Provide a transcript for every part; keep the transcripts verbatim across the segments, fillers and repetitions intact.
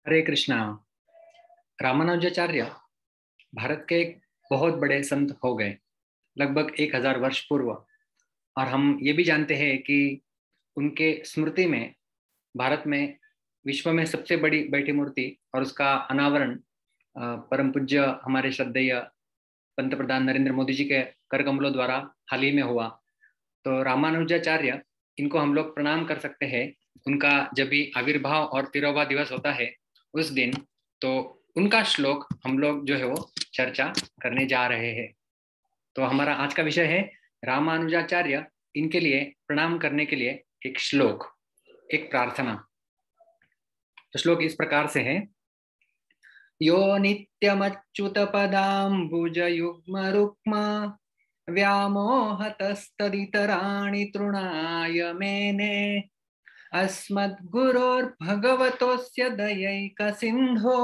हरे कृष्णा। रामानुजाचार्य भारत के एक बहुत बड़े संत हो गए, लगभग एक हजार वर्ष पूर्व। और हम ये भी जानते हैं कि उनके स्मृति में भारत में विश्व में सबसे बड़ी बैठी मूर्ति और उसका अनावरण अ, परम पूज्य हमारे श्रद्धेय पंत प्रधान नरेंद्र मोदी जी के कर कमलों द्वारा हाल ही में हुआ। तो रामानुजाचार्य, इनको हम लोग प्रणाम कर सकते हैं। उनका जब भी आविर्भाव और तिरोभाव दिवस होता है उस दिन, तो उनका श्लोक हम लोग जो है वो चर्चा करने जा रहे हैं। तो हमारा आज का विषय है रामानुजाचार्य, इनके लिए प्रणाम करने के लिए एक श्लोक, एक प्रार्थना। तो श्लोक इस प्रकार से है। यो नित्यमच्युत पदाम्बुज युग्म रुक्म व्यामोहतस्तदितराणि तृणाय मेने अस्मद्गुरोर्भगवतोऽस्य दयैकसिन्धो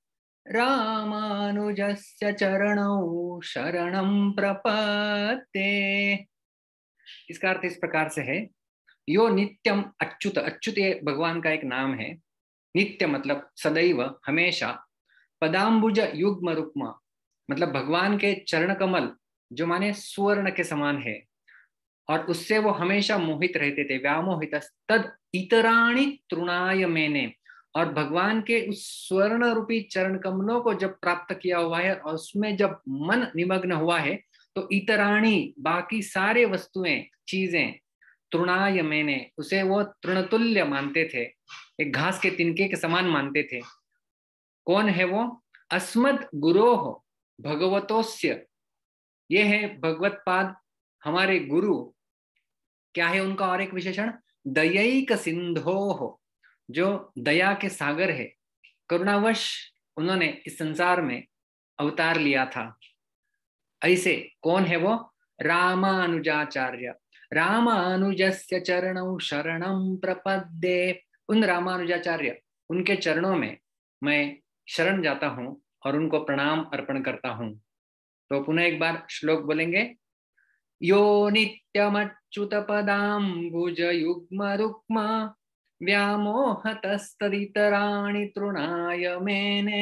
रामानुजस्य चरणौ शरणं प्रपद्ये। इसका अर्थ इस प्रकार से है। यो नित्यम अच्युत, अच्युत ये भगवान का एक नाम है। नित्य मतलब सदैव, हमेशा। पदाम्बुज युग्म रुक्म मतलब भगवान के चरण कमल जो माने सुवर्ण के समान है और उससे वो हमेशा मोहित रहते थे। व्यामोहित तद इतराणि तृणाय मैंने, और भगवान के उस स्वर्ण रूपी चरण कमलों को जब प्राप्त किया हुआ है और उसमें जब मन निमग्न हुआ है, तो इतराणी बाकी सारे वस्तुएं, चीजें, तृणाय मैंने उसे वो तृणतुल्य मानते थे, एक घास के तिनके के समान मानते थे। कौन है वो? अस्मद गुरोः भगवतोस्य, ये है भगवत पाद, हमारे गुरु। क्या है उनका और एक विशेषण? दयैक सिंधोः, जो दया के सागर है। करुणावश उन्होंने इस संसार में अवतार लिया था। ऐसे कौन है वो? रामानुजाचार्य। रामानुजस्य चरणौ शरणं प्रपद्ये। उन रामानुजाचार्य, उनके चरणों में मैं शरण जाता हूं और उनको प्रणाम अर्पण करता हूं। तो पुनः एक बार श्लोक बोलेंगे। यो नित्यमच्युत पदाम्बुज युग्म रुक्म व्यामोहतस्तदितराणि तृणाय मेने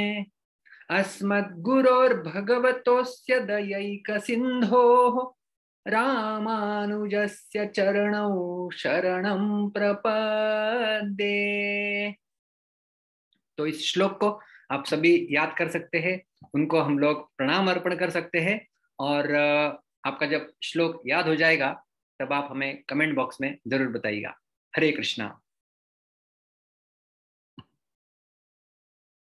अस्मद्गुरोर्भगवतोऽस्य दयैकसिन्धोः रामानुजस्य चरणौ शरणं प्रपद्ये। तो इस श्लोक को आप सभी याद कर सकते हैं, उनको हम लोग प्रणाम अर्पण कर सकते हैं। और आपका जब श्लोक याद हो जाएगा तब आप हमें कमेंट बॉक्स में जरूर बताइएगा। हरे कृष्णा।